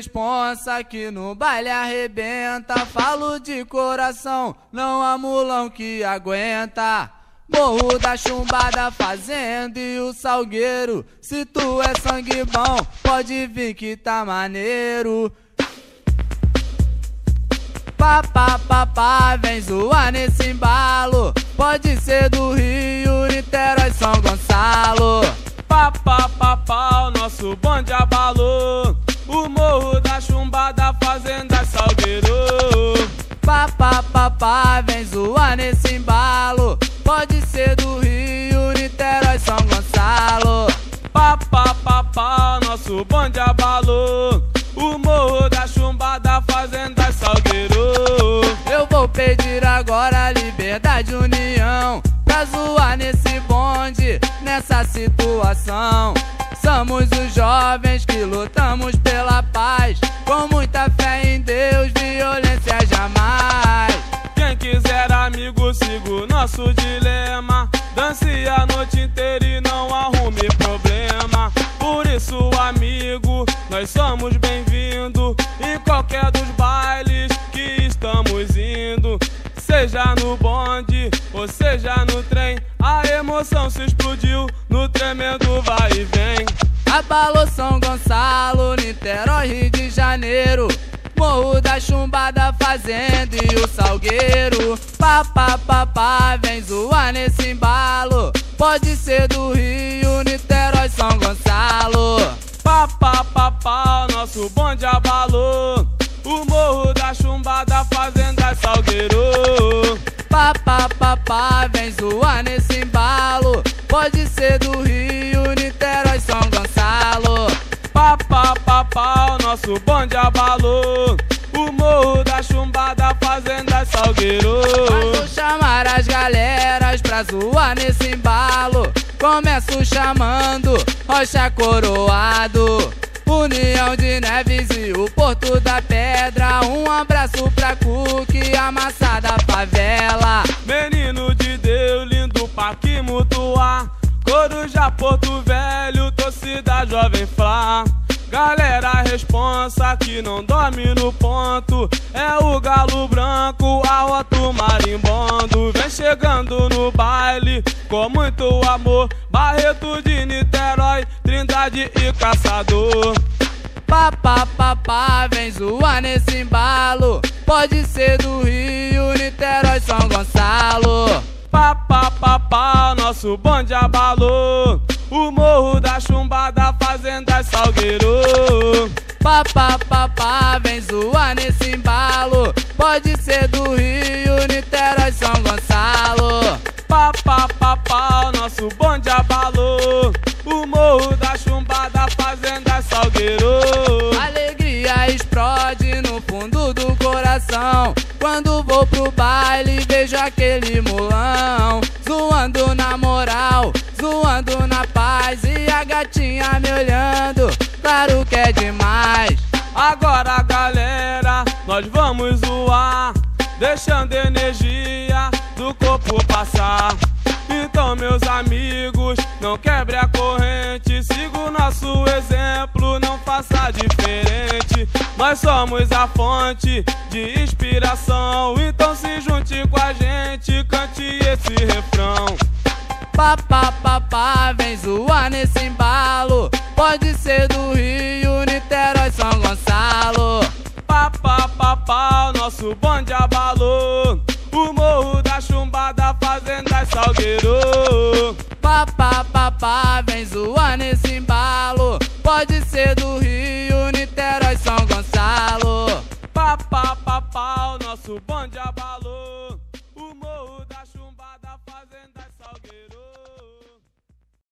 responsa que no baile arrebenta. Falo de coração, não há mulão que aguenta. Morro da Chumbada, Fazenda e o Salgueiro. Se tu é sangue bom, pode vir que tá maneiro. Pá, vem zoar nesse embalo. Pode ser do Rio, Niterói, São Gonçalo. Pá, o nosso bonde abalou. O Morro da Chumbada, Fazenda, Salgueiro. Pá, vem zoar nesse embalo. Pode ser do Rio, Niterói, São Gonçalo. Pá, nosso bonde abalou. O Morro da Chumbada, Fazenda, Salgueiro. Eu vou pedir agora liberdade e união pra zoar nesse bonde, nessa situação. Somos os jovens que lutamos pela paz, com muita fé em Deus, violência jamais. Quem quiser amigo, siga o nosso dilema. Dance a noite inteira e não arrume problema. Por isso, amigo, nós somos bem-vindos em qualquer dos bailes que estamos indo. Seja no bonde ou seja no trem, a emoção se explodiu no tremendo vai e vem. Abalou São Gonçalo, Niterói, Rio de Janeiro. Morro da Chumbada, Fazenda e o Salgueiro. Pá, vem zoar nesse embalo. Pode ser do Rio, Niterói, São Gonçalo. Pá, nosso bonde abalou. O Morro da Chumbada, Fazenda, Salgueiro. Pá, vem zoar nesse embalo. Pode ser do Rio, Niterói, São Gonçalo. Pá, nosso bonde abalou. O Morro da Chumbada, Fazenda, Salgueiro. Mas vou chamar as galeras pra zoar nesse embalo. Começo chamando Rocha Coroado, União de Neves e o Porto da Pedra. Um abraço pra Cook, Amassa da Favela. Menino de Deus, lindo Parque Mutuá, Coruja, Porto Velho, torcida Jovem Flá. Galera responsa que não dorme no ponto, é o Galo Branco, a Otto Marimbondo. Vem chegando no baile com muito amor, Barreto de Niterói, Trindade e Caçador. Pá, vem zoar nesse embalo. Pode ser do Rio, Niterói, São Gonçalo. Pá, nosso bonde abalou. O Morro da Chumbada, Fazenda, Salgueiro. Pá, vem zoar nesse embalo. Pode ser do Rio, Niterói, São Gonçalo. Pá, nosso bonde abalou. O Morro da Chumbada, Fazenda, Salgueiro. Alegria explode no fundo do coração quando vou pro baile e vejo aquele mulão zoando na moral, zoando na paz, e a gatinha me olhando, claro que é demais. Agora, galera, nós vamos zoar, deixando energia do corpo passar. Então, meus amigos, não quebre a corrente, siga o nosso exemplo, não faça diferente. Nós somos a fonte de inspiração, então se junte com a gente, cante esse refrão. Pá, vem zoar nesse embalo. Pode ser do Rio, Niterói, São Gonçalo. Pá, nosso bonde abalou. O Morro da Chumbada, Fazenda, Salgueiro. Pá, vem zoar nesse embalo. Pode ser do Rio, Niterói, São Gonçalo. Pá, nosso bonde abalou. O Morro